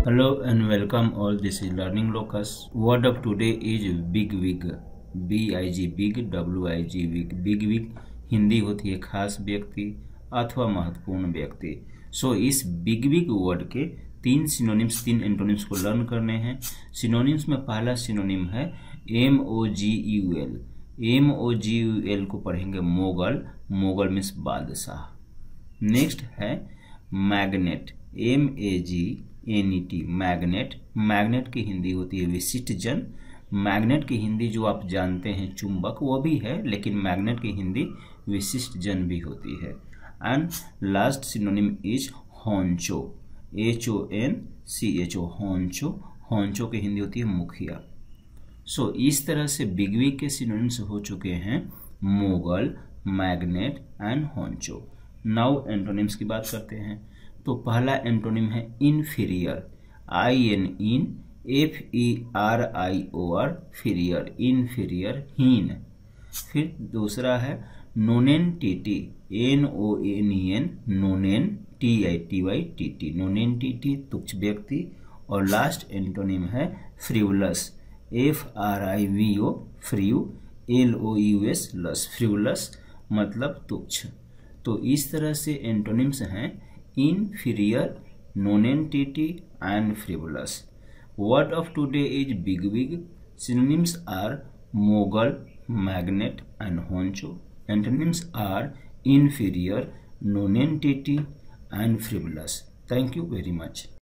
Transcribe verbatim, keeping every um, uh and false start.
Hello and welcome all. This is Learning Locus. Word of today is big wig. B I G big, W I G wig. Big wig Hindi होती है खास व्यक्ति अथवा महत्वपूर्ण व्यक्ति. So so, इस bigwig word के तीन सिनोनिम्स तीन एंटोनिम्स को लर्न करने हैं. सिनोनिम्स में पहला सिनोनिम है M O G U L. M O G U L को पढ़ेंगे मोगल. मोगल मीन्स बादशाह. नेक्स्ट है magnate. M A G N E T. Magnate. Magnate की हिंदी होती है विशिष्ट जन. मैग्नेट की हिंदी जो आप जानते हैं चुंबक वो भी है, लेकिन मैग्नेट की हिंदी विशिष्ट जन भी होती है. And last synonym is honcho. H O N C H O. Honcho. Honcho की हिंदी होती है मुखिया. सो so, इस तरह से बिग विग के सिनोनिम्स हो चुके हैं mogul, magnate and honcho. Now antonyms की बात करते हैं. तो पहला एंटोनिम है inferior. I N in F E R I O R. Ferior. Inferior हीन. फिर दूसरा है nonentity. N O N E N. Nonen. T I T Y T T. Nonentity तुच्छ व्यक्ति. और लास्ट एंटोनिम है frivolous. F R I V O. Friv. L O U S. Lous. Frivolous मतलब तुच्छ. तो इस तरह से एंटोनिम्स हैं inferior, nonentity and frivolous. Word of today is big wig. Synonyms are mogul, magnet and honcho. Antonyms are inferior, nonentity and frivolous. Thank you very much.